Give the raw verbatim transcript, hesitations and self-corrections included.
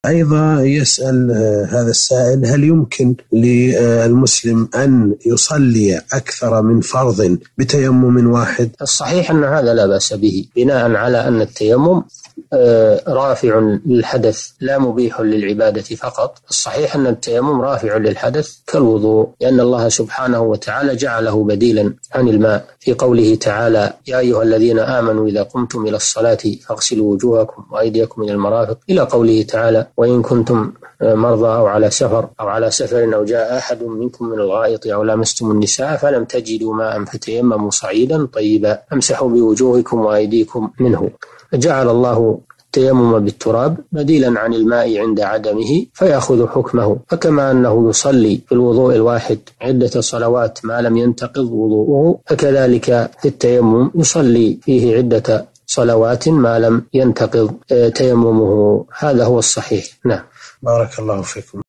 أيضا يسأل هذا السائل: هل يمكن للمسلم أن يصلي أكثر من فرض بتيمم واحد؟ الصحيح أن هذا لا بأس به، بناء على أن التيمم رافع للحدث لا مبيح للعبادة فقط. الصحيح أن التيمم رافع للحدث كالوضوء، لأن الله سبحانه وتعالى جعله بديلا عن الماء في قوله تعالى: يا أيها الذين آمنوا إذا قمتم إلى الصلاة فاغسلوا وجوهكم وأيديكم إلى المرافق، إلى قوله تعالى: وإن كنتم مرضى أو على سفر أو على سفر أو جاء أحد منكم من الغائط أو لامستم النساء فلم تجدوا ماء فتيمموا صعيدا طيبا امسحوا بوجوهكم وأيديكم منه. جعل الله التيمم بالتراب بديلا عن الماء عند عدمه فيأخذ حكمه. فكما أنه يصلي في الوضوء الواحد عدة صلوات ما لم ينتقض وضوءه، فكذلك في التيمم يصلي فيه عدة صلوات ما لم ينتقض تيممه. هذا هو الصحيح. نعم. بارك الله فيكم.